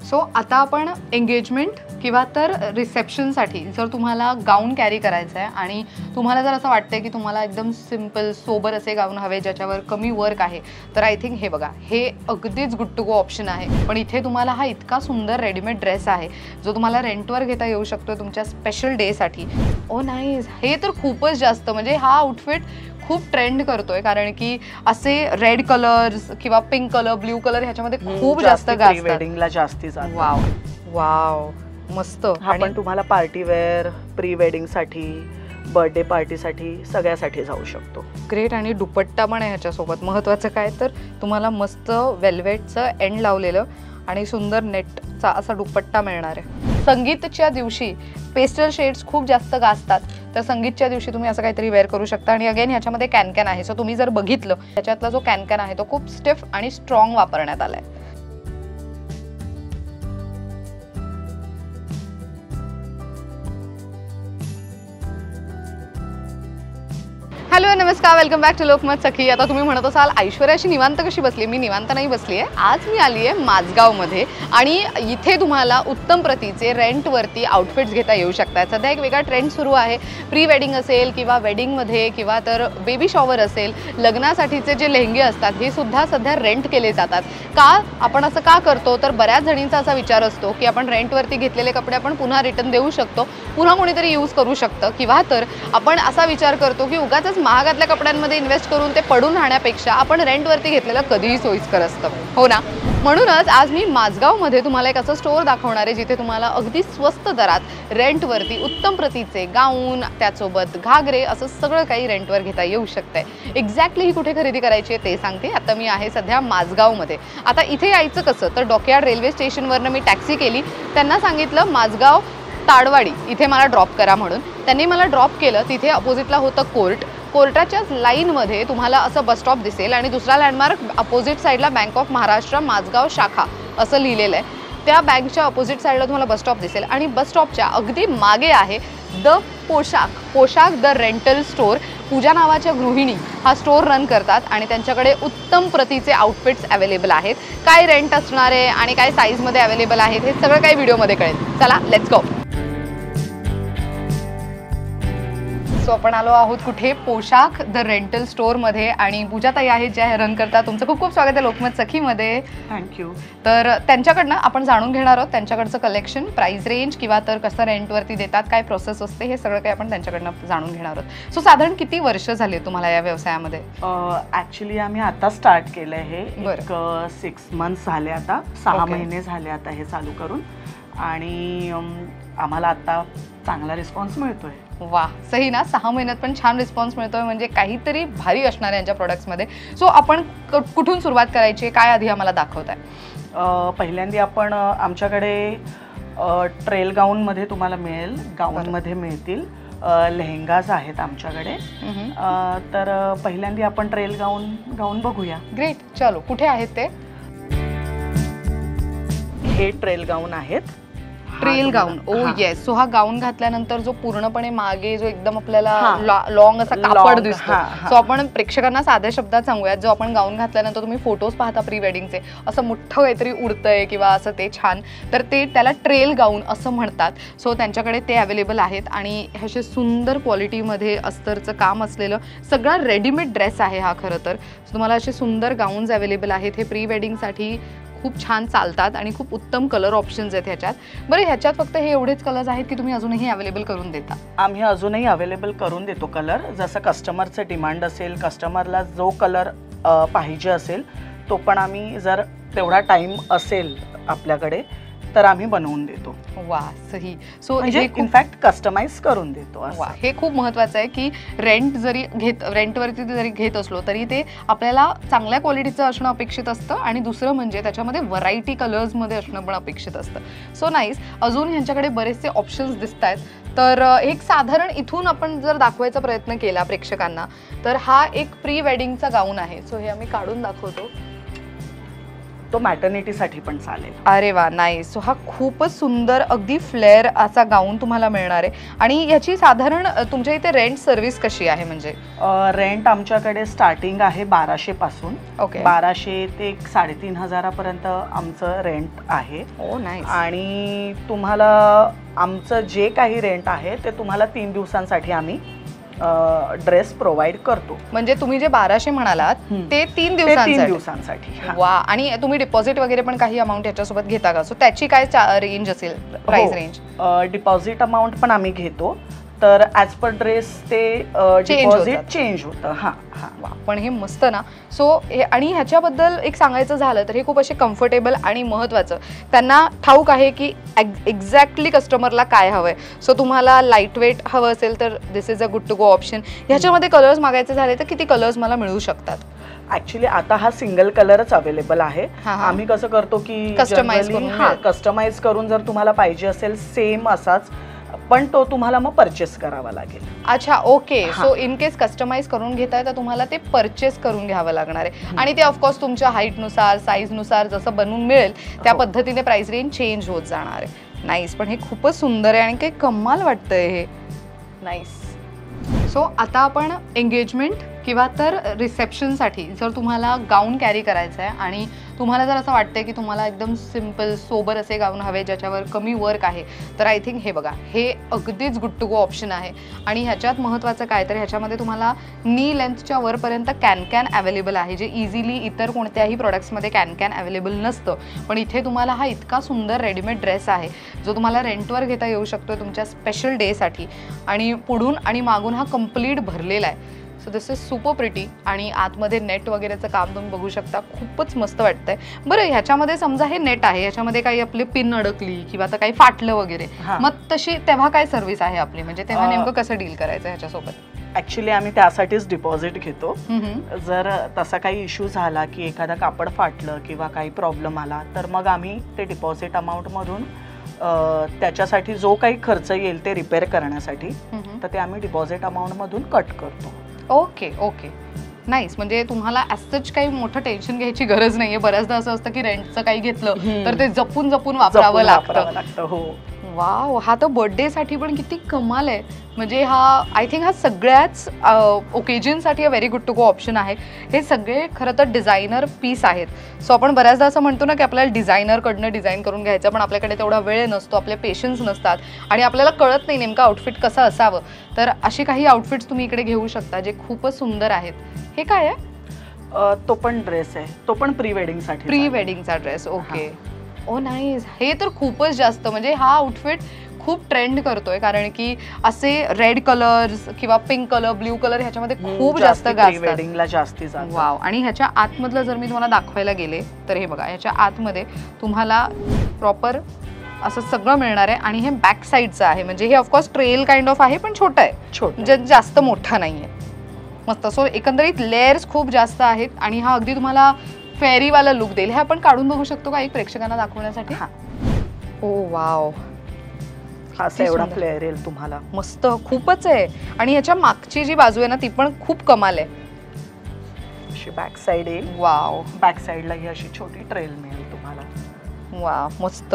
So आता आपण engagement किंवा तर रिसेप्शनसाठी जर तुम्हाला गाऊन कॅरी करायचं आहे आणि तुम्हाला जर असं वाटतंय की तुम्हाला एकदम सिम्पल सोबर असे गाऊन हवे ज्याच्यावर कमी वर्क आहे, तर आय थिंक हे बघा, हे अगदीच गुड टू गो ऑप्शन आहे. पण इथे तुम्हाला हा इतका सुंदर रेडीमेड ड्रेस आहे जो तुम्हाला रेंटवर घेता येऊ शकतो तुमच्या स्पेशल डेसाठी. ओ नाईस, हे तर खूपच जास्त, म्हणजे हा आउटफिट खूप ट्रेंड करतोय कारण की असे रेड कलर्स किंवा पिंक कलर, ब्ल्यू कलर ह्याच्यामध्ये खूप जास्त गाजतात. वेडिंगला जास्ती जातात. वाव वाव, मस्त. हा पण तुम्हाला पार्टी वेअर, प्री वेडिंग साठी, बर्थडे पार्टीसाठी, सगळ्यासाठी जाऊ शकतो. ग्रेट. आणि दुपट्टा पण आहे ह्याच्यासोबत. महत्त्वाचं काय तर तुम्हाला मस्त वेल्वेटचं एंड लावलेलं आणि सुंदर नेटचा असा दुपट्टा मिळणार आहे. संगीतच्या दिवशी पेस्टल शेड्स खूप जास्त गाजतात, तर संगीतच्या दिवशी तुम्ही असं काहीतरी वेअर करू शकता. आणि अगेन ह्याच्यामध्ये कॅन आहे, सो तुम्ही जर बघितलं ह्याच्यातला जो कॅन आहे तो खूप स्टिफ आणि स्ट्रॉंग वापरण्यात आलाय. हॅलो नमस्कार, welcome back to Lokmat Sakhi. आता तुम्ही म्हणत असाल ऐश्वर्याशी निवांत कशी बसली? मी निवांत नाही बसली आहे. आज मी आली आहे माझगावमध्ये आणि इथे तुम्हाला उत्तम प्रतीचे रेंटवरती आउटफिट्स घेता येऊ शकतात. सध्या एक वेगळा ट्रेंड सुरू आहे. प्री वेडिंग असेल किंवा वेडिंगमध्ये किंवा तर बेबी शॉवर असेल, लग्नासाठीचे जे लेहंगे असतात हे सुद्धा सध्या रेंट केले जातात. का आपण असं का करतो? तर बऱ्याच जणींचा असा विचार असतो की आपण रेंटवरती घेतलेले कपडे आपण पुन्हा रिटर्न देऊ शकतो, पुन्हा कोणीतरी यूज करू शकतं, किंवा तर आपण असा विचार करतो की उगाचच महागातल्या कपड्यांमध्ये इन्व्हेस्ट करून ते पडून राहण्यापेक्षा आपण रेंटवरती घेतलेलं कधीही सोयीस्कर असतं, हो ना. म्हणूनच आज मी माझगावमध्ये तुम्हाला एक असं स्टोअर दाखवणार आहे जिथे तुम्हाला अगदी स्वस्त दरात रेंटवरती उत्तम प्रतीचे गाऊन, त्यासोबत घागरे, असं सगळं काही रेंटवर घेता येऊ शकतंय. एक्झॅक्टली ही कुठे खरेदी करायची आहे ते सांगते. आता मी आहे सध्या माझगावमध्ये. आता इथे यायचं कसं? तर डॉकयार्ड रेल्वे स्टेशनवरनं मी टॅक्सी केली. त्यांना सांगितलं माझगाव ताडवाडी इथे मला ड्रॉप करा म्हणून. त्यांनी मला ड्रॉप केलं. तिथे अपोजिटला होतं कोर्ट. कोर्टाच्याच लाईनमध्ये तुम्हाला असं बस स्टॉप दिसेल आणि दुसरा लँडमार्क अपोजिट साईडला बँक ऑफ महाराष्ट्र माझगाव शाखा असं लिहिलेलं आहे. त्या बँकच्या अपोजिट साईडला तुम्हाला बस स्टॉप दिसेल आणि बस स्टॉपच्या अगदी मागे आहे द पोशाख द रेंटल स्टोअर. पूजा नावाच्या गृहिणी हा स्टोअर रन करतात आणि त्यांच्याकडे उत्तम प्रतीचे आउटफिट्स अवेलेबल आहेत. काय रेंट असणार आहे आणि काय साईजमध्ये अवेलेबल आहेत हे सगळं काही व्हिडिओमध्ये कळेल. चला लेट्स गो. सो आपण आलो आहोत कुठे? पोशाख द रेंटल स्टोअरमध्ये आणि पूजाताई आहेत ज्या रन करतात. तुमचं खूप खूप स्वागत आहे लोकमत सखीमध्ये. थँक्यू. तर त्यांच्याकडनं आपण जाणून घेणार आहोत त्यांच्याकडचं कलेक्शन, प्राइस रेंज किंवा तर कसं रेंटवरती देतात, काय प्रोसेस असते, हे सगळं काही आपण त्यांच्याकडनं जाणून घेणार आहोत. सो साधारण किती वर्ष झाले तुम्हाला या व्यवसायामध्ये? ॲक्च्युली आम्ही आता स्टार्ट केलं आहे. एक 6 मंथ्स झाले, आता 6 महिने झाले आता हे चालू करून. आणि आम्हाला आता चांगला रिस्पॉन्स मिळतोय. वा, सही ना. 6 महिन्यात पण छान रिस्पॉन्स मिळतोय, म्हणजे काहीतरी भारी असणार आहे यांच्या प्रोडक्ट्समध्ये. सो आपण कुठून सुरुवात करायची, काय आधी आम्हाला दाखवताय? पहिल्यांदा आपण आमच्याकडे ट्रेल गाऊनमध्ये तुम्हाला मिळेल, गाऊनमध्ये मिळतील, लेहंगाज आहेत आमच्याकडे. तर पहिल्यांदा आपण ट्रेल गाऊन बघूया. ग्रेट, चलो. कुठे आहेत ते? हे ट्रेल गाऊन आहेत. Trail gown, oh yes. So हा गाऊन घातल्यानंतर जो पूर्णपणे मागे जो एकदम आपल्याला लॉंग असा कापड दिसतो, सो आपण प्रेक्षकांना साध्या शब्दात सांगूयात, जो आपण गाऊन घातल्यानंतर तुम्ही फोटोज पाहता प्री वेडिंगचे, असं मोठं काहीतरी उडतंय किंवा असं ते छान, तर ते त्याला ट्रेल गाऊन असं म्हणतात. सो त्यांच्याकडे ते अवेलेबल आहेत आणि ह्याचे सुंदर क्वालिटीमध्ये अस्तरचं काम असलेलं सगळा रेडीमेड ड्रेस आहे हा खरं तर. तुम्हाला असे सुंदर गाऊन्स अवेलेबल आहेत. हे प्री वेडिंगसाठी खूप छान चालतात आणि खूप उत्तम कलर ऑप्शन्स आहेत ह्याच्यात. बरं, ह्याच्यात फक्त हे एवढेच कलर्स आहेत की तुम्ही अजूनही अवेलेबल करून देता? आम्ही अजूनही अवेलेबल करून देतो कलर. जसं कस्टमरचं डिमांड असेल, कस्टमरला जो कलर पाहिजे असेल तो पण आम्ही, जर तेवढा टाईम असेल आपल्याकडे तर आम्ही बनवून देतो. वा, सही. सो म्हणजे इनफॅक्ट कस्टमाइज करून देतो. वा, हे खूप महत्त्वाचं आहे की रेंटवरती जरी घेत असलो तरी ते आपल्याला चांगल्या क्वालिटीचं असणं अपेक्षित असतं आणि दुसरं म्हणजे त्याच्यामध्ये व्हरायटी कलर्समध्ये असणं पण अपेक्षित असतं. So nice. अजून ह्यांच्याकडे बरेचसे ऑप्शन्स दिसत आहेत. तर एक साधारण इथून आपण जर दाखवायचा प्रयत्न केला प्रेक्षकांना, तर हा एक प्री वेडिंगचा गाऊन आहे. सो हे आम्ही काढून दाखवतो. तो मॅटर्निटीसाठी पण चालेल. अरे वा, नाही. सो हा खूपच सुंदर अगदी फ्लेअर असा गाऊन तुम्हाला मिळणार आहे. आणि याची साधारण तुमच्या इथे रेंट सर्व्हिस कशी आहे? म्हणजे रेंट आमच्याकडे स्टार्टिंग आहे 1200 पासून. ओके. 1200 ते 3500 पर्यंत आमचं रेंट आहे. Oh nice. आणि तुम्हाला आमचं जे काही रेंट आहे ते तुम्हाला 3 दिवसांसाठी आम्ही ड्रेस प्रोव्हाइड करतो. म्हणजे तुम्ही जे 1200 म्हणालात ते 3 दिवसांसाठी. वा. आणि तुम्ही डिपॉझिट वगैरे पण काही अमाऊंट याच्यासोबत घेता का? सो त्याची काय रेंज असेल, प्राइस रेंज? डिपॉझिट अमाऊंट पण आम्ही घेतो, तर ॲज पर ड्रेस ते डिपॉझिट चेंज होतं. हां हां. वा, पण हे मस्त ना. सो हे, आणि ह्याच्याबद्दल एक सांगायचं झालं तर हे खूप असे कम्फर्टेबल आणि महत्त्वाचं, त्यांना ठाऊक आहे की एक्झॅक्टली कस्टमरला काय हवंय. सो तुम्हाला लाईट वेट हवं असेल तर this is a good to go option. ह्याच्यामध्ये कलर्स मागायचे झाले तर किती कलर्स मला मिळू शकतात? ऍक्च्युली आता हा सिंगल कलरच अवेलेबल आहे. आम्ही कसं करतो की कस्टमाइज करून जर तुम्हाला पाहिजे असेल सेम असाच, पण तो तुम्हाला मग परचेस करावा लागेल. अच्छा, okay. So in case customize करून घेताय तर तुम्हाला ते परचेस करून घ्यावं लागणार आहे. आणि ते ऑफकोर्स तुमच्या हाईटनुसार, साईजनुसार जसं बनवून मिळेल त्या पद्धतीने प्राइस रेंज चेंज होत जाणार आहे. नाईस. पण हे खूपच सुंदर आहे आणि काही कमाल वाटतंय हे. नाईस. सो आता आपण एंगेजमेंट किंवा तर रिसेप्शनसाठी जर तुम्हाला गाऊन कॅरी करायचं आहे आणि तुम्हाला जर असं वाटतंय की तुम्हाला एकदम सिम्पल सोबर असे गाऊन हवे ज्याच्यावर कमी वर्क आहे, तर आय थिंक हे बघा, हे अगदीच गुड टू गो ऑप्शन आहे. आणि ह्याच्यात महत्त्वाचं काय तर ह्याच्यामध्ये तुम्हाला नी लेंथच्या वरपर्यंत कॅन अवेलेबल आहे, जे इझिली इतर कोणत्याही प्रोडक्ट्समध्ये कॅन अवेलेबल नसतं. पण इथे तुम्हाला हा इतका सुंदर रेडीमेड ड्रेस आहे जो तुम्हाला रेंटवर घेता येऊ शकतो तुमच्या स्पेशल डेसाठी. आणि पुढून आणि मागून हा कम्प्लीट भरलेला आहे. So this is super pretty. आणि आतमध्ये नेट वगैरेचं काम तुम्ही बघू शकता, खूपच मस्त वाटतंय. बरं, ह्याच्यामध्ये समजा हे नेट आहे, ह्याच्यामध्ये काही आपली पिन अडकली किंवा तर काही फाटलं वगैरे, मग तशी तेव्हा काय सर्व्हिस आहे आपली? म्हणजे तेव्हा नेमकं कसं डील करायचं ह्याच्यासोबत? ऍक्च्युली आम्ही त्यासाठीच डिपॉझिट घेतो. जर तसा काही इश्यू झाला की एखादा कापड फाटलं किंवा काही प्रॉब्लेम आला तर मग आम्ही ते डिपॉझिट अमाऊंटमधून त्याच्यासाठी जो काही खर्च येईल ते रिपेअर करण्यासाठी, तर ते आम्ही डिपॉझिट अमाऊंटमधून कट करतो. Okay okay. नाईस. म्हणजे तुम्हाला ॲज काही मोठं टेन्शन घ्यायची गरज नाहीये. बऱ्याचदा असं असतं की रेंटचं काही घेतलं तर ते जपून जपून वापरावं लागतं. हो. वाव, हा तर बर्थडेसाठी पण किती कमाल आहे. म्हणजे हा आय थिंक हा सगळ्याच ओकेजनसाठी very good to go option आहे. हे सगळे खरं तर डिझायनर पीस आहेत. सो आपण बऱ्याचदा असं म्हणतो ना की आपल्याला डिझायनरकडनं डिझाईन करून घ्यायचं, पण आपल्याकडे तेवढा वेळ नसतो, आपले पेशन्स नसतात आणि आपल्याला कळत नाही नेमकं आउटफिट कसं असावं. तर अशी काही आउटफिट्स तुम्ही इकडे घेऊ शकता जे खूपच सुंदर आहेत. हे काय आहे? तो पण ड्रेस आहे, तो पण प्री वेडिंगसाठी. प्री वेडिंगचा ड्रेस. ओके. Oh nice. हे तर खूपच जास्त, म्हणजे हा आउटफिट खूप ट्रेंड करतोय, कारण की असे रेड कलर्स किंवा पिंक कलर, ब्ल्यू कलर ह्याच्यामध्ये खूप जास्त वेडिंगला जास्ती जातात. वाव. आणि ह्याच्या आतमधलं जर मी तुम्हाला दाखवायला गेले तर हे बघा, ह्याच्या आतमध्ये तुम्हाला प्रॉपर असं सगळं मिळणार आहे. आणि हे बॅक साईडचं आहे, म्हणजे हे ऑफकोर्स ट्रेल काइंड ऑफ आहे, पण छोटं आहे, म्हणजे जास्त मोठं नाहीये. मस्त. सो एकंदरीत लेयर्स खूप जास्त आहेत आणि हा अगदी तुम्हाला फेरीवाला लुक देईल. हे आपण काढून बघू शकतो का एक प्रेक्षकांना दाखवण्यासाठी? हा. ओ वाव, असा एवढा फ्लेअर येईल तुम्हाला. मस्त, खूपच आहे. आणि ह्याच्या मागची जी बाजू आहे ना ती पण खूप कमाल आहे. अशी बॅक साईड येईल. वाव. बॅक साईडला ही अशी छोटी ट्रेल मिळेल तुम्हाला. वाव, मस्त.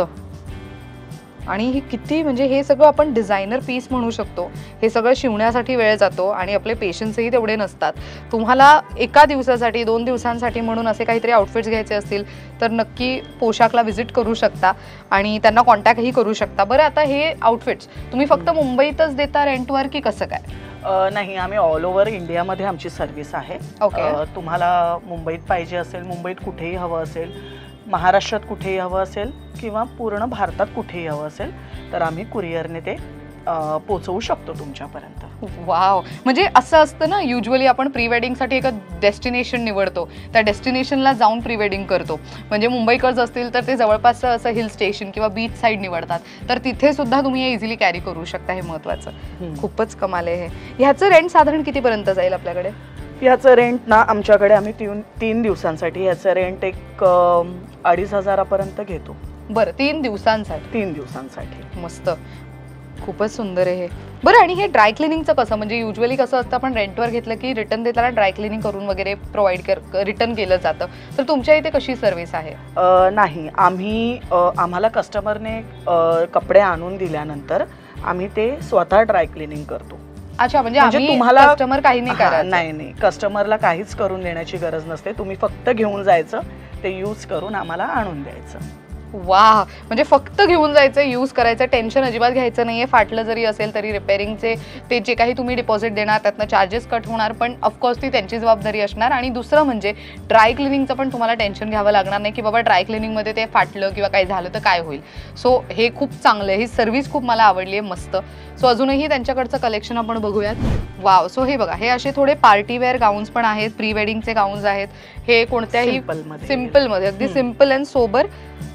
आणि हे किती, म्हणजे हे सगळं आपण डिझायनर पीस म्हणू शकतो. हे सगळं शिवण्यासाठी वेळ जातो आणि आपले पेशन्सही तेवढे नसतात. तुम्हाला एका दिवसासाठी, 2 दिवसांसाठी म्हणून असे काहीतरी आउटफिट्स घ्यायचे असतील तर नक्की पोशाखला व्हिजिट करू शकता आणि त्यांना कॉन्टॅक्टही करू शकता. बरं, आता हे आउटफिट्स तुम्ही फक्त मुंबईतच देता रेंटवर की कसं काय? नाही, आम्ही ऑल ओव्हर इंडियामध्ये आमची सर्व्हिस आहे. ओके. तुम्हाला मुंबईत पाहिजे असेल, मुंबईत कुठेही हवं असेल, महाराष्ट्रात कुठेही हवं असेल किंवा पूर्ण भारतात कुठेही हवं असेल तर आम्ही कुरिअरने ते पोचवू शकतो तुमच्यापर्यंत. वाव. म्हणजे असं असतं ना, युजली आपण प्री वेडिंगसाठी एक डेस्टिनेशन निवडतो, त्या डेस्टिनेशनला जाऊन प्री वेडिंग करतो. म्हणजे मुंबईकर्स असतील तर ते जवळपास असं हिल स्टेशन किंवा बीच साईड निवडतात, तर तिथे सुद्धा तुम्ही हे इझिली कॅरी करू शकता. हे महत्त्वाचं. खूपच कमाल आहे. ह्याचं रेंट साधारण कितीपर्यंत जाईल आपल्याकडे? ह्याचं रेंट ना आमच्याकडे आम्ही 3 दिवसांसाठी ह्याचं रेंट एक 2500 घेतो. बरं, 3 दिवसांसाठी? 3 दिवसांसाठी. मस्त. खूपच सुंदर आहे हे. बरं, आणि हे ड्राय क्लिनिंगचं कसं, म्हणजे युजली कसं असतं आपण रेंटवर घेतलं की रिटर्न देताना ड्राय क्लिनिंग करून वगैरे रिटर्न केलं जातं, तर तुमच्या इथे कशी सर्व्हिस आहे? नाही, आम्हाला कस्टमरने कपडे आणून दिल्यानंतर आम्ही ते स्वतः ड्राय क्लिनिंग करतो. अच्छा, म्हणजे तुम्हाला कस्टमर काही नाही करायचं? नाही, कस्टमरला काहीच करून देण्याची गरज नसते. तुम्ही फक्त घेऊन जायचं, ते यूज करून आम्हाला आणून द्यायचं. वाह, म्हणजे फक्त घेऊन जायचं, यूज करायचं, टेन्शन अजिबात घ्यायचं नाहीये. फाटलं जरी असेल तरी रिपेअरिंगचे ते जे काही तुम्ही डिपॉझिट देणार त्यातनं चार्जेस कट होणार, पण ऑफकोर्स ती त्यांची जबाबदारी असणार. आणि दुसरं म्हणजे ड्राय क्लिनिंगचं पण तुम्हाला टेन्शन घ्यावं लागणार नाही की बाबा ड्राय क्लिनिंगमध्ये ते फाटलं किंवा काही झालं तर काय होईल. सो हे खूप चांगलं आहे, ही सर्व्हिस खूप मला आवडली आहे, मस्त. सो अजूनही त्यांच्याकडचं कलेक्शन आपण बघूयात. वाव, सो हे बघा, हे असे थोडे पार्टीवेअर गाऊन्स पण आहेत, प्री वेडिंगचे गाऊन्स आहेत. हे कोणत्याही सिम्पलमध्ये, अगदी सिम्पल अँड सोबर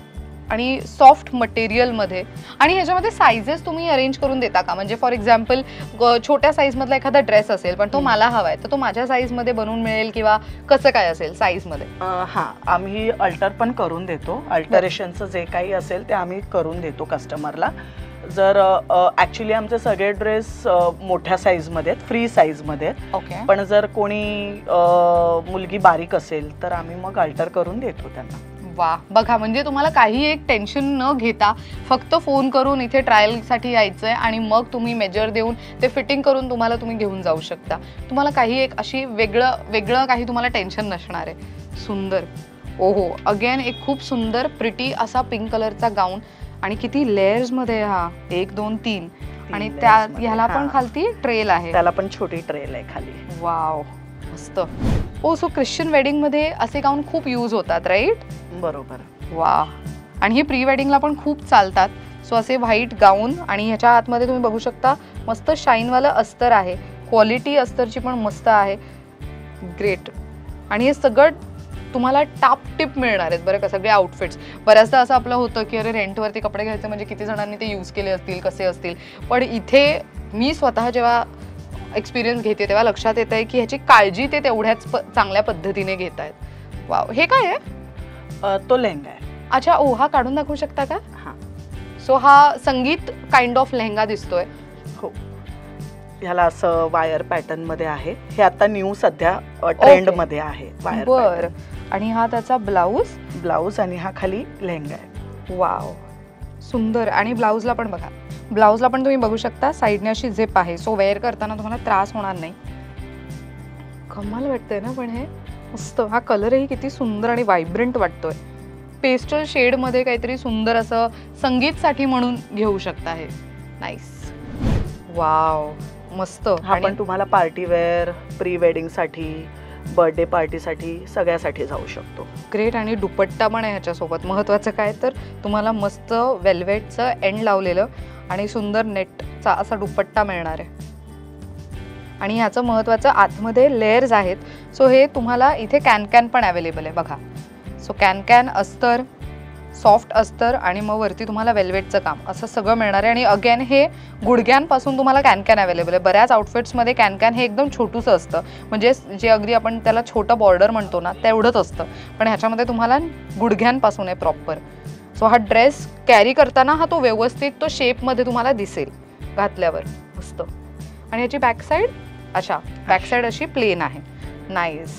आणि सॉफ्ट मटेरियलमध्ये. आणि ह्याच्यामध्ये साईजेस तुम्ही अरेंज करून देता का? म्हणजे फॉर एक्झाम्पल छोट्या साईजमधला एखादा ड्रेस असेल पण तो मला हवा आहे, तर तो माझ्या साईजमध्ये बनवून मिळेल किंवा कसं काय असेल साईजमध्ये? हां, आम्ही अल्टर पण करून देतो. अल्टरेशनचं जे काही असेल ते आम्ही करून देतो कस्टमरला. जर ॲक्च्युली आमचे सगळे ड्रेस मोठ्या साईजमध्ये आहेत, फ्री साईजमध्ये आहेत. ओके. पण जर कोणी मुलगी बारीक असेल तर आम्ही मग अल्टर करून देतो त्यांना. वा, बघा, म्हणजे तुम्हाला काही एक टेन्शन न घेता फक्त फोन करून इथे ट्रायलसाठी यायचंय आणि मग तुम्ही मेजर देऊन ते फिटिंग करून तुम्ही घेऊन जाऊ शकता. तुम्हाला काही एक अशी वेगळं काही तुम्हाला टेन्शन नसणार आहे. सुंदर. ओहो, अगेन एक खूप सुंदर प्रिटी असा पिंक कलरचा गाऊन, आणि किती लेयर्स मध्ये, हा 1 2 3, आणि त्या ह्याला पण खालती ट्रेल आहे, त्याला पण छोटी ट्रेल आहे खाली. वाव, मस्त. ओ, सो ख्रिश्चन वेडिंग मध्ये असे गाऊन खूप यूज होतात, राईट? बरोबर. वा, आणि हे प्री वेडिंगला पण खूप चालतात. सो असे व्हाईट गाऊन, आणि ह्याच्या आतमध्ये तुम्ही बघू शकता मस्त शाईनवालं अस्तर आहे. क्वालिटी अस्तरची पण मस्त आहे. ग्रेट. आणि हे सगळं तुम्हाला टाप टिप मिळणार आहेत बरं का, सगळे आउटफिट्स. बऱ्याचदा असं आपलं होतं की अरे रेंटवरती कपडे घ्यायचे म्हणजे किती जणांनी ते यूज केले असतील, कसे असतील. पण इथे मी स्वतः जेव्हा एक्सपिरियन्स घेते तेव्हा लक्षात येत आहे की ह्याची काळजी ते तेवढ्याच चांगल्या पद्धतीने घेत आहेत. वाव, हे काय आहे? तो लेहंगा आहे. अच्छा, ओ, हा काढून दाखवू शकता का? हां. सो हा संगीत काइंड ऑफ लेहंगा दिसतोय. हो, ह्याला असं वायर पॅटर्न मध्ये आहे. हे आता न्यू सध्या ट्रेंड मध्ये आहे वायर. बर, आणि हा त्याचा ब्लाऊज आणि हा खाली लेहंगा आहे. वाव, सुंदर. आणि ब्लाऊजला पण बघा, ब्लाऊजला पण तुम्ही बघू शकता साईडने अशी झिप आहे. सो वेअर करताना तुम्हाला त्रास होणार नाही. कमाल वाटतंय ना पण हे, मस्त. हा कलरही किती सुंदर आणि व्हायब्रंट वाटतोय. पेस्टल शेडमध्ये काहीतरी सुंदर असं संगीतसाठी म्हणून घेऊ शकता हे. नाईस. वाव, मस्त. हा पण तुम्हाला पार्टी वेअर, प्री वेडिंग साठी, बर्थडे पार्टीसाठी, सगळ्यासाठी जाऊ शकतो. ग्रेट. आणि दुपट्टा पण आहे ह्याच्यासोबत. महत्त्वाचं काय तर तुम्हाला मस्त वेल्वेटचं एंड लावलेलं आणि सुंदर नेटचा असा दुपट्टा मिळणार आहे. आणि ह्याचं महत्त्वाचं आतमध्ये लेयर्स आहेत. सो हे तुम्हाला इथे कॅन पण अवेलेबल आहे बघा. सो कॅन अस्तर, सॉफ्ट अस्तर, आणि मग वरती तुम्हाला वेल्वेटचं काम, असं सगळं मिळणार आहे. आणि अगेन हे गुडघ्यांपासून तुम्हाला कॅन अवेलेबल आहे. बऱ्याच आउटफिट्समध्ये कॅन हे एकदम छोटूसं असतं, म्हणजे जे अगदी आपण त्याला छोटं बॉर्डर म्हणतो ना तेवढंच असतं, पण ह्याच्यामध्ये तुम्हाला गुडघ्यांपासून आहे प्रॉपर. सो हा ड्रेस कॅरी करताना हा तो व्यवस्थित तो शेपमध्ये तुम्हाला दिसेल घातल्यावर, मस्त. आणि ह्याची बॅक साईड, अच्छा, बॅक साईड अशी प्लेन आहे. नाईस,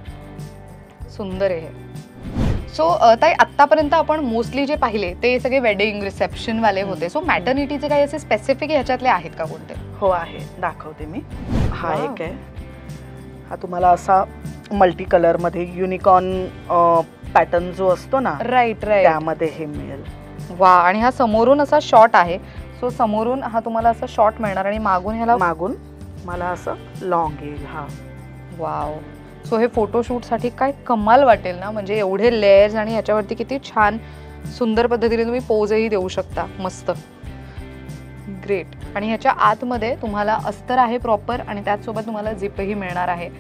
सुंदर आहे. सो ताई, आत्तापर्यंत आपण मोस्टली जे पाहिले ते सगळे वेडिंग रिसेप्शनवाले होते. सो मॅटर्निटीचे काही असे स्पेसिफिक ह्याच्यातले आहेत का कोणते? हो आहे, दाखवते मी. हा एक आहे, हा तुम्हाला असा मल्टी कलरमध्ये युनिकॉर्न पॅटर्न जो असतो ना, राईट, त्यामध्ये हे मिळेल. वा, आणि हा समोरून असा शॉर्ट आहे. सो समोरून हा तुम्हाला असा शॉर्ट मिळणार आणि मागून मला असं लॉंग येईल. हा, वाव. सो हे फोटोशूटसाठी काय कमाल वाटेल ना, म्हणजे एवढे लेयर्स आणि ह्याच्यावरती किती छान सुंदर पद्धतीने तुम्ही पोजही देऊ शकता. मस्त, ग्रेट. आणि ह्याच्या आतमध्ये तुम्हाला अस्तर आहे प्रॉपर, आणि त्याचसोबत तुम्हाला झिपही मिळणार आहे.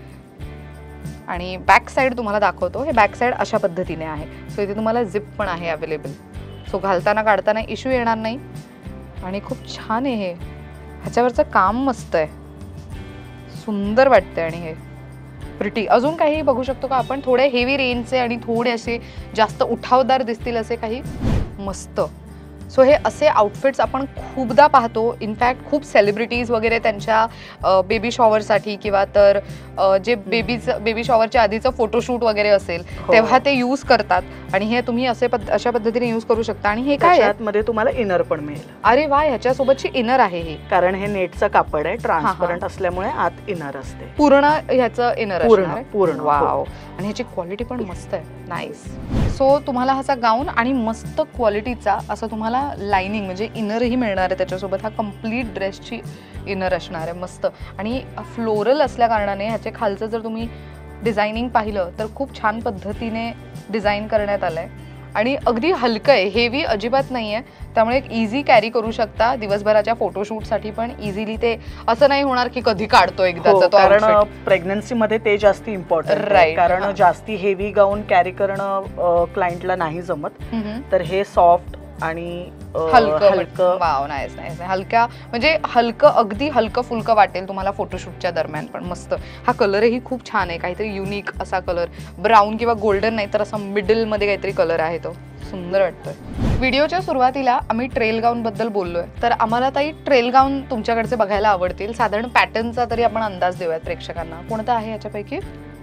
आणि बॅक साईड तुम्हाला दाखवतो. हे बॅक साईड अशा पद्धतीने आहे. सो इथे तुम्हाला झिप पण आहे अवेलेबल. सो घालताना काढताना इश्यू येणार नाही. आणि खूप छान आहे हे, ह्याच्यावरचं काम मस्त आहे, सुंदर वाटतंय. आणि हे प्रिटी. अजून काही बघू शकतो का आपण? थोडे हेवी रेंजचे आणि थोडे असे जास्त उठावदार दिसतील असे काही. मस्त. सो हे असे आउटफिट्स आपण खूपदा पाहतो. इनफॅक्ट खूप सेलिब्रिटीज वगैरे त्यांच्या बेबी शॉवरसाठी किंवा तर जे बेबी शॉवरच्या आधीचं फोटोशूट वगैरे असेल तेव्हा ते यूज करतात. आणि हे तुम्ही अशा पद्धतीने यूज करू शकता. आणि हे काय आहे, मध्ये तुम्हाला इनर पण मिळेल. अरे वा, ह्याच्यासोबतची इनर आहे हे, कारण हे नेटचं कापड आहे, ट्रान्सपरंट असल्यामुळे आत इनर असते. पूर्ण ह्याचं इनर पूर्ण. वाव. आणि ह्याची क्वालिटी पण मस्त आहे. नाईस. सो तुम्हाला हा गाऊन आणि मस्त क्वालिटीचा असं तुम्हाला लाइनिंग म्हणजे इनरही मिळणार आहे त्याच्यासोबत. हा कम्प्लीट ड्रेसची इनर असणार आहे मस्त. आणि फ्लोरल असल्या कारणाने ह्याचे खालचं जर तुम्ही डिझायनिंग पाहिलं तर खूप छान पद्धतीने डिझाईन करण्यात आलंय. आणि अगदी हलकं आहे, हेवी अजिबात नाही आहे. त्यामुळे एक इझी कॅरी करू शकता दिवसभराच्या फोटोशूटसाठी पण इझिली. ते असं नाही होणार की कधी काढतो एकदाचा तो. कारण प्रेग्नन्सी मध्ये ते जास्त इम्पॉर्टंट आहे. कारण जास्ती हेवी गाऊन कॅरी करणं क्लायंटला नाही जमत. तर हे सॉफ्ट आणि हलकं. Wow, nice nice. हलक्या म्हणजे हलकं, अगदी हलकं फुलकं वाटेल तुम्हाला फोटोशूटच्या दरम्यान पण. मस्त. हा कलरही खूप छान आहे, काहीतरी युनिक असा कलर. ब्राऊन किंवा गोल्डन नाही तर असं मिडल मध्ये काहीतरी कलर आहे तो. सुंदर वाटतोय. व्हिडिओच्या सुरुवातीला आम्ही ट्रेल गाऊन बद्दल बोललोय, तर आम्हाला ताई ट्रेल गाऊन तुमच्याकडचे बघायला आवडतील. साधारण पॅटर्नचा तरी आपण अंदाज देऊयात प्रेक्षकांना. कोणता आहे याच्यापैकी?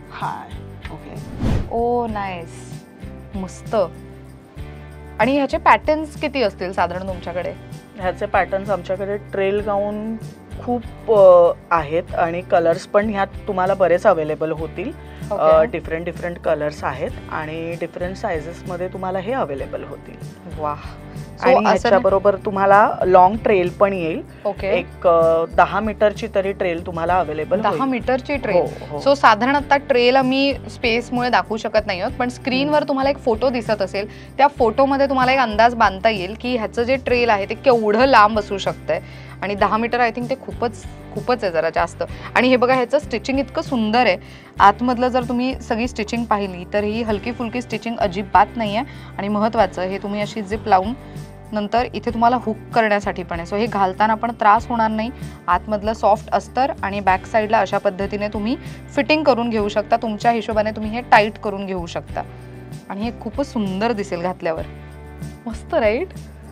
ओ नाईस, मस्त. आणि ह्याचे पॅटर्न्स किती असतील साधारण तुमच्याकडे? ह्याचे पॅटर्न्स आमच्याकडे ट्रेल गाऊन खूप आहेत आणि कलर्स पण ह्यात तुम्हाला बरेच अवेलेबल होतील. डिफरंट कलर्स आहेत आणि डिफरंट साइजेस मध्ये तुम्हाला हे अवेलेबल होतील. वाह. आणि ह्याच्याबरोबर तुम्हाला लॉंग ट्रेल पण येईल. एक 10 मीटरची तरी ट्रेल तुम्हाला अवेलेबल. 10 मीटरची ट्रेल. सो साधारण आता ट्रेल आम्ही स्पेसमुळे दाखवू शकत नाही आहोत, पण स्क्रीनवर तुम्हाला एक फोटो दिसत असेल, त्या फोटोमध्ये तुम्हाला एक अंदाज बांधता येईल की ह्याचं जे ट्रेल आहे ते केवढं लांब असू शकतंय. आणि 10 मीटर आय थिंक ते खूपच आहे, जरा जास्त. आणि हे बघा, ह्याचं स्टिचिंग इतकं सुंदर आहे. आतमधलं जर तुम्ही सगळी स्टिचिंग पाहिली तर ही हलकी फुलकी स्टिचिंग अजिबात नाही आहे. आणि महत्त्वाचं हे तुम्ही अशी जिप लावून नंतर इथे तुम्हाला हुक करण्यासाठी पण आहे. सो हे घालताना पण त्रास होणार नाही. आतमधलं सॉफ्ट अस्तर आणि बॅक साईडला अशा पद्धतीने तुम्ही फिटिंग करून घेऊ शकता. तुमच्या हिशोबाने तुम्ही हे टाईट करून घेऊ शकता. आणि हे खूपच सुंदर दिसेल घातल्यावर. मस्त, राईट?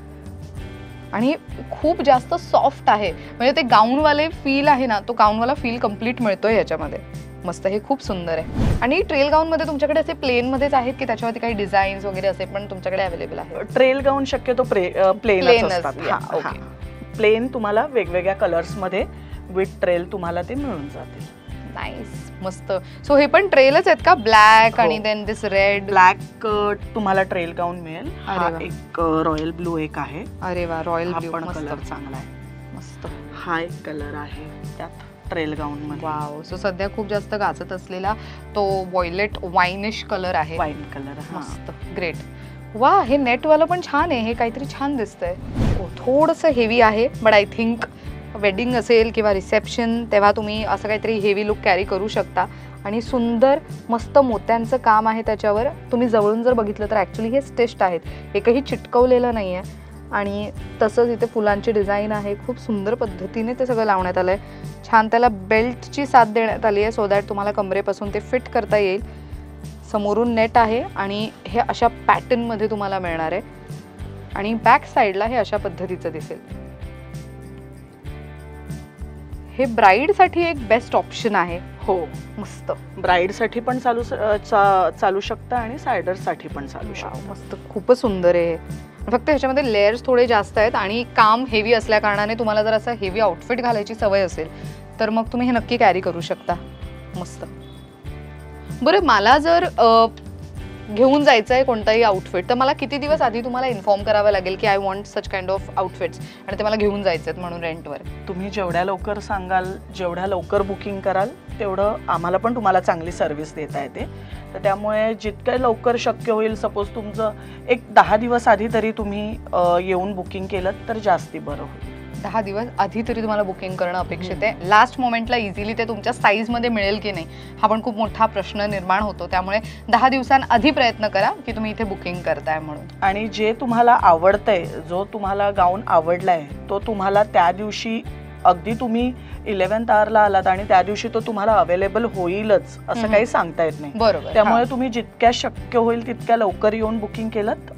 आणि खूप जास्त सॉफ्ट आहे, म्हणजे ते गाऊनवाले फील आहे ना, तो गाऊनवाला फील कम्प्लीट मिळतोय ह्याच्यामध्ये. मस्त. हे खूप सुंदर आहे. आणि ट्रेल गाऊन मध्ये तुमच्याकडे असे प्लेन मध्येच आहेत की त्याच्यावरती काही डिझाईन्स वगैरे असे पण तुमच्याकडे अवेलेबल आहे? ट्रेल गाऊन शक्यतो प्लेन असतात. प्लेन तुम्हाला वेगवेगळ्या कलर्स मध्ये विथ ट्रेल तुम्हाला ते मिळून जातील. नाईस, मस्त. सो हे पण ट्रेलच आहेत का? ब्लॅक आणि देन दिस रेड. ब्लॅक तुम्हाला ट्रेल गाऊन मिळेल. एक रॉयल ब्लू एक आहे. अरे वा, रॉयल ब्लू पण कलर चांगला आहे. मस्त. हा एक कलर आहे त्यात ट्रेल गाऊन मध्ये. वाव. सो सध्या खूप जास्त गाजत असलेला तो व्हायलेट वाईनिश कलर आहे. Wine colour. मस्त, ग्रेट. वा, हे नेटवालं पण छान आहे. हे काहीतरी छान दिसतंय. थोडंसं हेवी आहे, बट आय थिंक वेडिंग असेल किंवा रिसेप्शन तेव्हा तुम्ही असं काहीतरी हेवी लुक कॅरी करू शकता. आणि सुंदर मस्त मोत्यांचं काम आहे त्याच्यावर. तुम्ही जवळून जर बघितलं तर ॲक्च्युली हे स्टिच्ड आहेत, एकही चिटकवलेलं नाही आहे. आणि तसंच इथे फुलांची डिझाईन आहे. खूप सुंदर पद्धतीने ते सगळं लावण्यात आलं आहे. छान त्याला बेल्टची साथ देण्यात आली आहे सो दॅट तुम्हाला कमरेपासून ते फिट करता येईल. समोरून नेट आहे आणि हे अशा पॅटर्नमध्ये तुम्हाला मिळणार आहे. आणि बॅक साईडला हे अशा पद्धतीचं दिसेल. हे ब्राईडसाठी एक बेस्ट ऑप्शन आहे. हो, मस्त. ब्राईडसाठी पण चालू शकतं आणि सायडरसाठी पण चालू शकतं. मस्त, खूपच सुंदर आहे. फक्त ह्याच्यामध्ये लेयर्स थोडे जास्त आहेत आणि काम हेवी असल्या कारणाने तुम्हाला जर असं हेवी आउटफिट घालायची सवय असेल तर मग तुम्ही हे नक्की कॅरी करू शकता. मस्त. बरं, मला जर घेऊन जायचं आहे कोणताही आउटफिट तर मला किती दिवस आधी तुम्हाला इन्फॉर्म करावं लागेल की I want such kind of outfits आणि ते मला घेऊन जायचे आहेत म्हणून रेंटवर? तुम्ही जेवढ्या लवकर सांगाल, जेवढ्या लवकर बुकिंग कराल तेवढं आम्हाला पण तुम्हाला चांगली सर्व्हिस देता येते. तर त्यामुळे जितक्या लवकर शक्य होईल, सपोज तुमचं एक 10 दिवस आधी तरी तुम्ही येऊन बुकिंग केलं तर जास्ती बरं होईल. 10 दिवस आधी तरी तुम्हाला बुकिंग करणं अपेक्षित आहे. लास्ट मोमेंटला इझिली ते तुमच्या साईजमध्ये मिळेल की नाही हा पण खूप मोठा प्रश्न निर्माण होतो. त्यामुळे 10 दिवसांआधी प्रयत्न करा की तुम्ही इथे बुकिंग करताय म्हणून. आणि जे तुम्हाला आवडतंय, जो तुम्हाला गाऊन आवडलाय तो तुम्हाला त्या दिवशी अगदी तुम्ही 11th आवरला आलात आणि त्या दिवशी तो तुम्हाला अवेलेबल होईलच असं काही सांगता येत नाही. बरोबर. त्यामुळे तुम्ही जितक्या शक्य होईल तितक्या लवकर येऊन बुकिंग केलं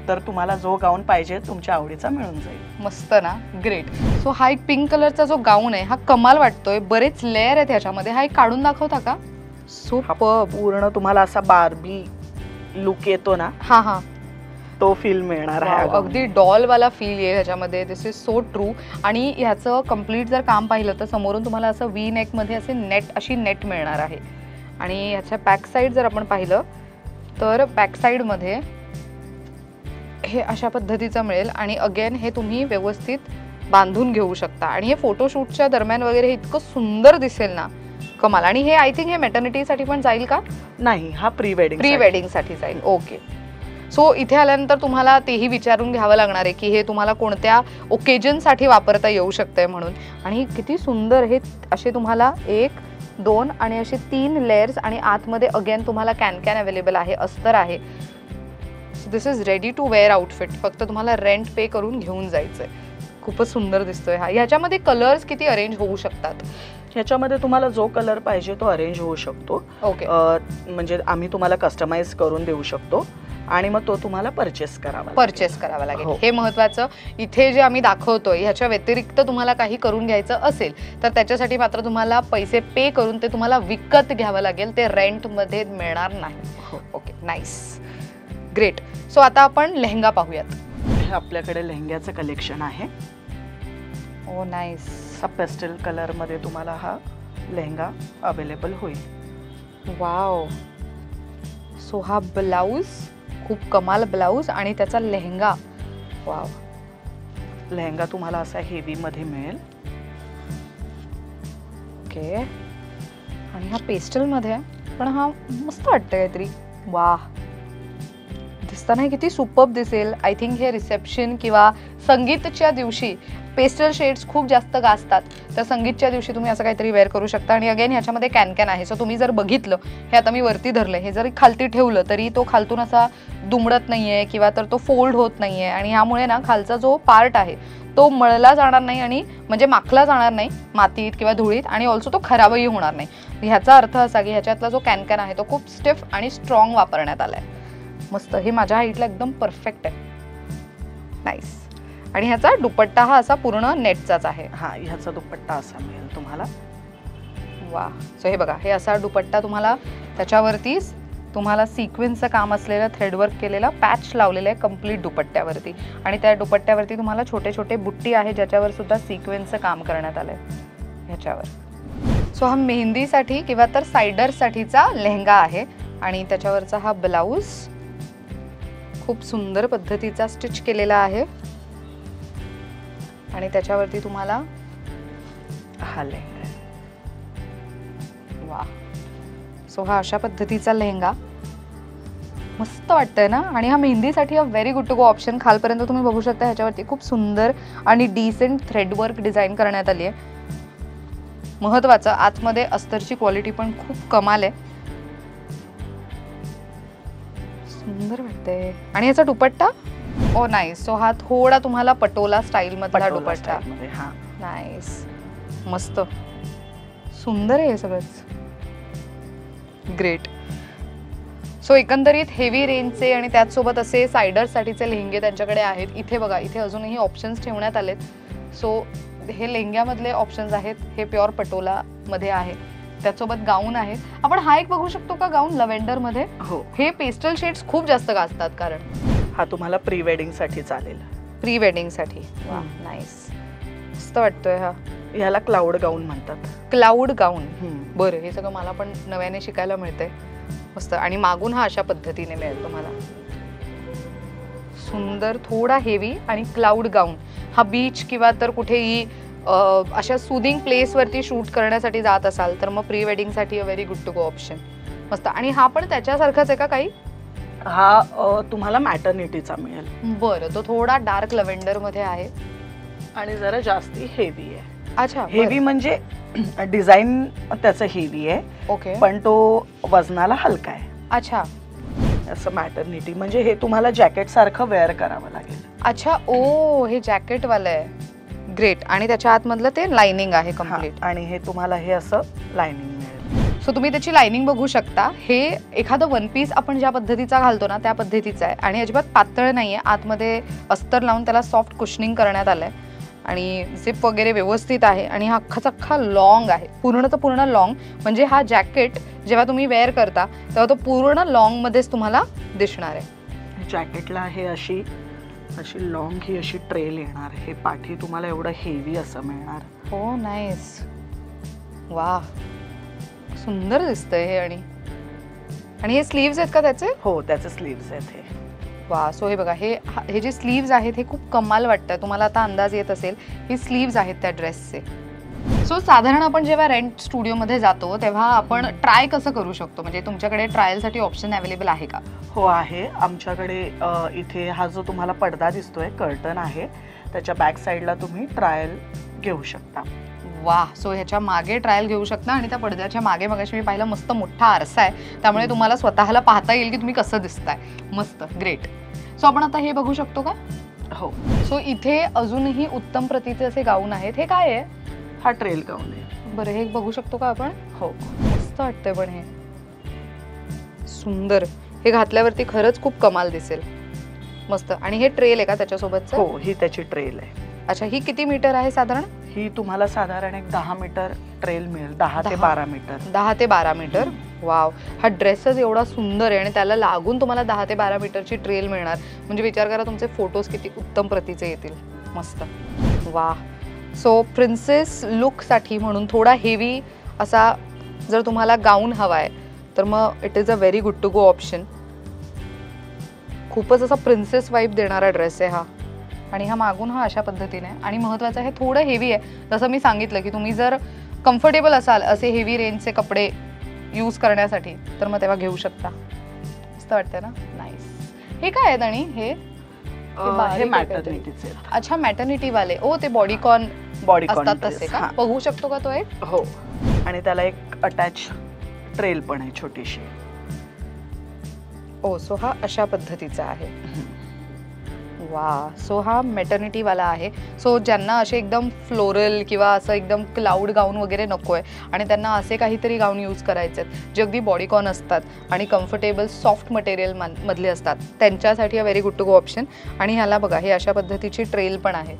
तर तुम्हाला जो गाऊन पाहिजे तुमच्या आवडीचा मिळून जाईल. मस्त ना, ग्रेट. सो हा एक पिंक कलरचा जो गाऊन आहे हा कमाल वाटतोय, बरेच लेअर आहेत ह्याच्यामध्ये. हा एक काढून दाखवता का? सुपर्ब. पूर्ण तुम्हाला असा बार्बी लुक येतो ना, हा हा, तो फील मिळणार आहे. अगदी डॉल वाला फील आहे ह्याच्यामध्ये. This is so true. आणि ह्याचं कम्प्लीट जर काम पाहिलं तर समोरून तुम्हाला असं वी नेक मध्ये असे अशी नेट मिळणार आहे. आणि ह्याच्या बॅक साईड जर आपण पाहिलं तर बॅक साईड मध्ये हे अशा पद्धतीचं मिळेल. आणि अगेन हे तुम्ही व्यवस्थित बांधून घेऊ शकता. आणि हे फोटोशूटच्या दरम्यान वगैरे इतकं सुंदर दिसेल ना, कमाल. आणि हे आय थिंक हे मॅटर्निटीसाठी पण जाईल का? नाही, हा प्री वेडिंग साठी जाईल. ओके. सो इथे आल्यानंतर तुम्हाला तेही विचारून घ्यावं लागणार आहे की हे तुम्हाला कोणत्या ओकेजनसाठी वापरता येऊ शकतंय म्हणून. आणि किती सुंदर हे असे तुम्हाला 1, 2 आणि असे 3 लेयर्स. आणि आतमध्ये अगेन तुम्हाला कॅन अवेलेबल आहे, अस्तर आहे. So this is ready to wear outfit. फक्त तुम्हाला रेंट पे करून घेऊन जायचंय. खूपच सुंदर दिसतोय हा. ह्याच्यामध्ये कलर्स किती अरेंज होऊ शकतात? ह्याच्यामध्ये तुम्हाला जो कलर पाहिजे तो अरेंज होऊ शकतो. ओके. म्हणजे आम्ही तुम्हाला कस्टमाइज करून देऊ शकतो आणि मग तो तुम्हाला परचेस करावा लागेल. हे महत्वाचं. इथे जे आम्ही दाखवतोय ह्याच्या व्यतिरिक्त तुम्हाला काही करून घ्यायचं असेल तर त्याच्यासाठी मात्र तुम्हाला पैसे पे करून ते तुम्हाला विकत घ्यावं लागेल. ते रेंट मध्ये मिळणार नाही. Okay, nice, great. सो आता आपण लेहंगा पाहूयात. आपल्याकडे लेहंग्याचं कलेक्शन आहे. Oh nice. पेस्टल कलर मध्ये तुम्हाला हा लेहंगा अवेलेबल होईल. वाव. सो हा ब्लाऊज, खूप कमाल ब्लाऊज आणि त्याचा लेहंगा. वाव. लेहंगा तुम्हाला असा हेवी मध्ये मिळेल. ओके. आणि हा पेस्टल मध्ये आहे पण हा मस्त वाटतं काहीतरी. वा, दिसताना किती सुपर्ब दिसेल. आय थिंक हे रिसेप्शन किंवा संगीतच्या दिवशी पेस्टल शेड्स खूप जास्त गाजतात, तर संगीतच्या दिवशी तुम्ही असं काहीतरी वेअर करू शकता. आणि अगेन ह्याच्यामध्ये कॅन आहे. सो तुम्ही जर बघितलं, हे आता मी वरती धरलं, हे जरी खालती ठेवलं तरी तो खालतून असा दुमडत नाहीये किंवा तर तो फोल्ड होत नाहीये. आणि ह्यामुळे ना खालचा जो पार्ट आहे तो मळला जाणार नाही आणि म्हणजे माखला जाणार नाही मातीत किंवा धुळीत. आणि ऑल्सो तो खराबही होणार नाही. ह्याचा अर्थ असा की ह्याच्यातला जो कॅन आहे तो खूप स्टिफ आणि स्ट्रॉंग वापरण्यात आलाय. मस्त. हे माझ्या हाईटला एकदम परफेक्ट आहे. नाईस. आणि ह्याचा दुपट्टा हा असा पूर्ण नेटचाच आहे. हा, ह्याचा दुपट्टा असा मिळेल तुम्हाला. वा. सो हे बघा, हे असा दुपट्टा तुम्हाला, त्याच्यावरती तुम्हाला सिक्वेन्सचं काम असलेलं थ्रेडवर्क केलेला पॅच लावलेलं आहे कम्प्लीट दुपट्ट्यावरती. आणि त्या दुपट्ट्यावरती तुम्हाला छोटे छोटे बुट्टी आहे ज्याच्यावर सुद्धा सिक्वेन्सचं काम करण्यात आलंय ह्याच्यावर. सो हा मेहंदीसाठी किंवा तर सायडरसाठीचा लेहंगा आहे. आणि त्याच्यावरचा हा ब्लाऊज खूप सुंदर पद्धतीचा स्टिच केलेला आहे. आणि त्याच्यावरती तुम्हाला हा लेहंगा. वा. सो हा अशा पद्धतीचा लेहंगा मस्त वाटतंय ना. आणि हा मेहंदीसाठी very good to go option. खालपर्यंत तुम्ही बघू शकता ह्याच्यावरती खूप सुंदर आणि डिसेंट थ्रेडवर्क डिझाईन करण्यात आली आहे. महत्वाचं, आतमध्ये अस्तरची क्वालिटी पण खूप कमाल आहे. सुंदर वाटतंय. आणि याचा दुपट्टा, ओ नाईस. सो हा थोडा तुम्हाला पटोला स्टाईल मधला दुपट्टा. नाईस, मस्त, सुंदर आहे हे सगळंच. ग्रेट. सो एकंदरीत हेवी रेंजचे आणि त्याचसोबत असे सायडरसाठीचे लेहंगे त्यांच्याकडे आहेत. इथे बघा, इथे अजूनही ऑप्शन्स ठेवण्यात आलेत. सो हे लेहंग्यामधले ऑप्शन्स आहेत. हे प्युअर पटोला मध्ये आहे. त्यासोबत गाऊन आहे. आपण हा एक बघू शकतो का गाऊन लव्हेंडर मध्ये. हो. हे पेस्टल शेड्स खूप जास्त गाजतात कारण हा तुम्हाला प्री वेडिंग साठी चालेल. प्री वेडिंग साठी. वा, नाईस, मस्त वाटतोय हा. ह्याला क्लाउड गाऊन म्हणतात. Cloud gown. बरं, हे सगळं मला पण नव्याने शिकायला मिळतंय. मस्त. आणि मागून हा अशा पद्धतीने मिळेल तुम्हाला. सुंदर, थोडा हेवी आणि क्लाउड गाऊन. हा बीच किंवा तर कुठेही अशा सुदिंग प्लेसवरती शूट करण्यासाठी जात असाल तर मग प्री वेडिंगसाठी very good to go option. मस्त. आणि हा पण त्याच्यासारखाच आहे का काही? हा तुम्हाला मॅटर्निटीचा मिळेल. बरं, तो थोडा डार्क लव्हेंडर मध्ये आहे आणि जरा जास्ती हेवी आहे. अच्छा, हेवी म्हणजे डिझाईन त्याचं हेवी आहे. ओके. पण तो वजनाला हलका आहे. अच्छा. असं मॅटर्निटी म्हणजे हे तुम्हाला जॅकेट सारखं वेअर करावं लागेल. अच्छा. ओ, हे जॅकेट वाला आहे. ग्रेट. आणि त्याच्या आतमधलं ते लाइनिंग आहे कम्प्लीट. आणि हे तुम्हाला हे असं लाइनिंग मिळेल. सो तुम्ही त्याची लाइनिंग बघू शकता. हे एखादं वन पीस आपण ज्या पद्धतीचा घालतो ना त्या पद्धतीचा आहे आणि अजिबात पातळ नाही आहे. आतमध्ये अस्तर लावून त्याला सॉफ्ट कुशनिंग करण्यात आलं आहे आणि झिप वगैरे व्यवस्थित आहे आणि हा अख्खाचा अख्खा लॉंग आहे, पूर्णचं पूर्ण लॉंग. म्हणजे हा जॅकेट जेव्हा तुम्ही वेअर करता तेव्हा तो पूर्ण लॉंगमध्येच तुम्हाला दिसणार आहे. जॅकेटला हे अशी लॉंग ही अशी ट्रेल येणार. हे पाठी तुम्हाला एवढं हेवी असं मिळणार. हो नाईस. वा सुंदर दिसतंय हे. आणि हे स्लीव्ज आहेत का त्याचे? हो त्याचे स्लीव्ज आहेत हे. वा सो हे बघा, हे जे स्लीव्ज आहेत हे खूप कमाल वाटतं. तुम्हाला आता अंदाज येत असेल ही स्लीव्ज आहेत त्या ड्रेसचे. सो साधारण आपण जेव्हा रेंट स्टुडिओमध्ये जातो तेव्हा आपण ट्राय कसं करू शकतो? म्हणजे तुमच्याकडे ट्रायलसाठी ऑप्शन अवेलेबल आहे का? हो आहे आमच्याकडे. इथे हा जो तुम्हाला पडदा दिसतोय कर्टन आहे, त्याच्या बॅक साईडला तुम्ही ट्रायल घेऊ शकता. वा सो ह्याच्या मागे ट्रायल घेऊ शकता आणि त्या पडद्याच्या मागे मगाशी मी पाहिलं मस्त मोठा आरसा आहे, त्यामुळे तुम्हाला स्वतःला पाहता येईल की तुम्ही कसं दिसताय. मस्त, ग्रेट. सो आपण आता हे बघू शकतो का? हो. सो इथे अजूनही उत्तम प्रतीचे असे गाऊन आहेत. हे काय आहे? हा ट्रेल गाऊन आहे. बरं हे बघू शकतो का आपण? हो. मस्त वाटतंय पण हे सुंदर. हे घातल्यावरती खरंच खूप कमाल दिसेल. मस्त. आणि हे ट्रेल आहे का त्याच्यासोबतचं? हो ही त्याची ट्रेल आहे. अच्छा, ही किती मीटर आहे साधारण? ही तुम्हाला साधारण एक 10 मीटर ट्रेल मिळेल. 10 ते 12 मीटर. 10 ते 12 मीटर. वाव. हा ड्रेसच एवढा सुंदर आहे आणि त्याला लागून तुम्हाला 10 ते 12 मीटरची ट्रेल मिळणार. म्हणजे विचार करा तुमचे फोटोज किती उत्तम प्रतीचे येतील. मस्त. वा. सो प्रिन्सेस लुकसाठी म्हणून थोडा हेवी असा जर तुम्हाला गाऊन हवा आहे तर मग it is a very good to go option. खूपच असा प्रिन्सेस वाईब देणारा ड्रेस आहे हा. आणि हा मागून हा अशा पद्धतीने आहे. आणि महत्त्वाचं हे थोडं हेवी आहे. जसं मी सांगितलं की तुम्ही जर कम्फर्टेबल असाल असे हेवी रेंजचे कपडे यूज करण्यासाठी तर मग तेव्हा घेऊ शकता. मस्त वाटतं ना? नाईस. हे काय आहेत? आणि हे मॅटर्निटीचे. अच्छा, मॅटर्निटी वाले. ओ ते बॉडीकॉन असतात तसे का? बघू शकतो का तो एक? हो. आणि त्याला एक अटॅच ट्रेल पण आहे छोटीशी. ओ सो हा अशा पद्धतीचा आहे. वा. सो हा मॅटर्निटी वाला आहे. सो ज्यांना असे एकदम फ्लोरल किंवा असं एकदम क्लाउड गाऊन वगैरे नको आहे आणि त्यांना असे काहीतरी गाऊन यूज करायचे आहेत जे अगदी बॉडीकॉन असतात आणि कम्फर्टेबल सॉफ्ट मटेरियल मधले असतात, त्यांच्यासाठी very good to go option. आणि ह्याला बघा हे अशा पद्धतीची ट्रेल पण आहे.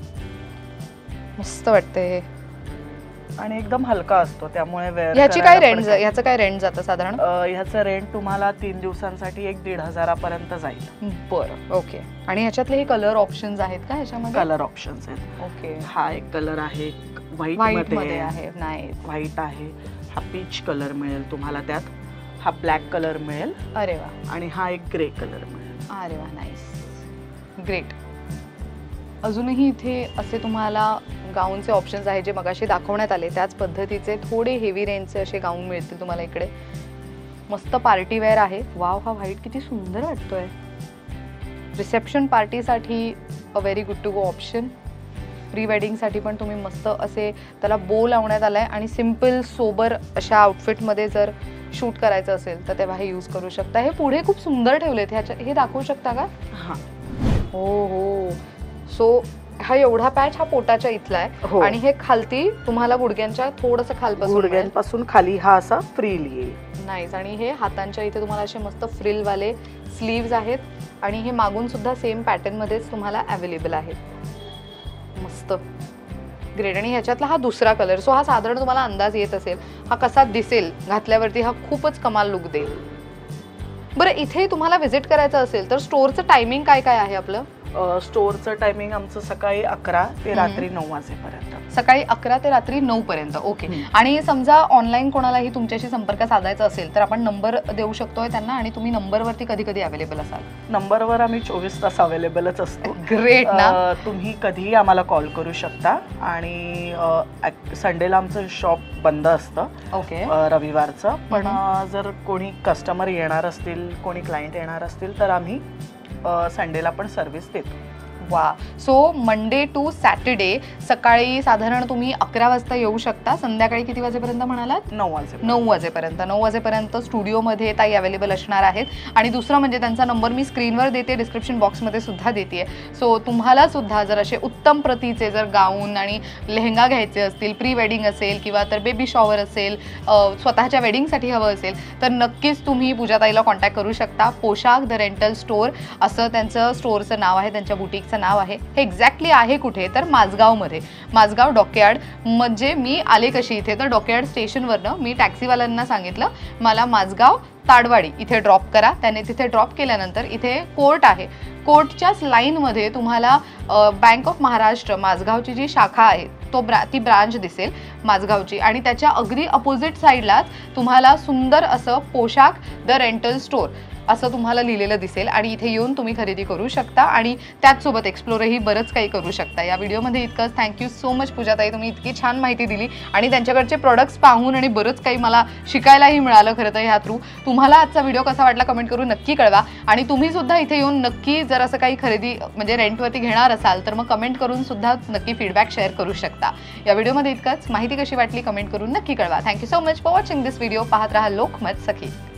मस्त वाटते हे. आणि एकदम हलका असतो त्यामुळे ह्याची काय रेंज, ह्याचं काय रेंज जातं साधारण? ह्याचं रेंट तुम्हाला 3 दिवसांसाठी 1,500 पर्यंत जाईल. बरं, ओके. आणि ह्याच्यातले हे कलर ऑप्शन्स आहेत का ह्याच्यामध्ये? कलर ऑप्शन्स आहेत. ओके. हा एक कलर आहे व्हाईट मध्ये आहे. नाईस. व्हाईट आहे. हा पीच कलर मिळेल तुम्हाला त्यात. हा ब्लॅक कलर मिळेल. अरे वा. आणि हा एक ग्रे कलर मिळेल. अरे वा, नाईस, ग्रेट. अजूनही इथे असे तुम्हाला गाऊनचे ऑप्शन्स आहेत जे मगाशी दाखवण्यात आले त्याच पद्धतीचे थोडे हेवी रेंजचे असे गाऊन मिळतील तुम्हाला इकडे. मस्त पार्टी वेअर आहे. वाव, हा व्हाईट किती सुंदर वाटतोय. रिसेप्शन पार्टीसाठी a very good to go option. Pre वेडिंगसाठी पण तुम्ही मस्त असे त्याला बो लावण्यात आलाय आणि सिम्पल सोबर अशा आउटफिटमध्ये जर शूट करायचं असेल तर तेव्हा हे यूज करू शकता. हे पुढे खूप सुंदर ठेवलेत. हे दाखवू शकता का? हां. हो हो. सो हा एवढा पॅच हा पोटाच्या इथला आहे आणि हे खालती तुम्हाला गुडघ्यांच्या थोडंसं गुडघ्यांपासून खाली हा असा फ्रीली येईल. नाईस. आणि हे हातांच्या इथे तुम्हाला असे मस्त फ्रिल वाले स्लीव्ज आहेत आणि हे मागून सुद्धा सेम पॅटर्न मध्येच तुम्हाला अवेलेबल आहेत. मस्त, ग्रेट. आणि ह्याच्यातला हा दुसरा कलर. सो हा साधारण तुम्हाला अंदाज येत असेल हा कसा दिसेल घातल्यावरती. हा खूपच कमाल लुक देईल. बरं, इथे तुम्हाला व्हिजिट करायचं असेल तर स्टोअरचं टायमिंग काय काय आहे आपलं? स्टोअरचं टायमिंग आमचं सकाळी 11 ते रात्री 9 वाजेपर्यंत. सकाळी 11 ते रात्री 9 पर्यंत. ओके. आणि समजा ऑनलाईन कोणालाही तुमच्याशी संपर्क साधायचा असेल तर आपण नंबर देऊ शकतोय त्यांना आणि तुम्ही नंबरवरती कधी कधी अवेलेबल असाल? नंबरवर आम्ही 24 तास अवेलेबलच असतो. ग्रेट ना. तुम्ही कधीही आम्हाला कॉल करू शकता. आणि संडेला आमचं शॉप बंद असतं. ओके. रविवारचं. पण जर कोणी कस्टमर येणार असतील, कोणी क्लायंट येणार असतील तर आम्ही संडेला पण सर्व्हिस देतो. वा. सो मंडे टू सॅटर्डे सकाळी साधारण तुम्ही 11 वाजता येऊ शकता, संध्याकाळी किती वाजेपर्यंत म्हणालात? 9 वाजेपर्यंत. 9 वाजेपर्यंत स्टुडिओमध्ये ताई अवेलेबल असणार आहेत. आणि दुसरं म्हणजे त्यांचा नंबर मी स्क्रीनवर देते, डिस्क्रिप्शन बॉक्समध्ये सुद्धा देते. सो तुम्हाला सुद्धा जर असे उत्तम प्रतीचे जर गाऊन आणि लेहंगा घ्यायचे असतील, प्री वेडिंग असेल किंवा तर बेबी शॉवर असेल, स्वतःच्या वेडिंगसाठी हवं असेल, तर नक्कीच तुम्ही पूजाताईला कॉन्टॅक्ट करू शकता. पोशाख द रेंटल स्टोअर असं त्यांचं स्टोअरचं नाव आहे, त्यांच्या बुटीकचं नाव आहे. हे एक्झॅक्टली आहे कुठे? तर माझगावमध्ये. माझगाव डॉकयार्ड. म्हणजे मी आले कशी इथे, तर डॉकयार्ड स्टेशनवरनं मी टॅक्सीवाल्यांना सांगितलं मला माझगाव ताडवाडी इथे ड्रॉप करा. त्याने तिथे ड्रॉप केल्यानंतर इथे कोर्ट आहे, कोर्टच्याच लाईनमध्ये तुम्हाला बँक ऑफ महाराष्ट्र माझगावची जी शाखा आहे ती ब्रांच दिसेल माझगावची. आणि त्याच्या अगदी अपोजिट साईडलाच तुम्हाला सुंदर असं पोशाख द रेंटल स्टोअर असं तुम्हाला लिहिलेलं दिसेल. आणि इथे येऊन तुम्ही खरेदी करू शकता आणि त्याचसोबत एक्सप्लोरही बरंच काही करू शकता. या व्हिडिओमध्ये इतकंच. थँक्यू सो मच पूजाताई, तुम्ही इतकी छान माहिती दिली आणि त्यांच्याकडचे प्रोडक्ट्स पाहून आणि बरंच काही मला शिकायलाही मिळालं खरं तर ह्या थ्रू. तुम्हाला आजचा व्हिडिओ कसा वाटला कमेंट करून नक्की कळवा. आणि तुम्ही सुद्धा इथे येऊन नक्की जर असं काही खरेदी म्हणजे रेंटवरती घेणार असाल तर मग कमेंट करून सुद्धा नक्की फीडबॅक शेअर करू शकता. या व्हिडिओमध्ये इतकंच. माहिती कशी वाटली कमेंट करून नक्की कळवा. Thank you so much for watching this video. पाहत राहा लोकमत सखी.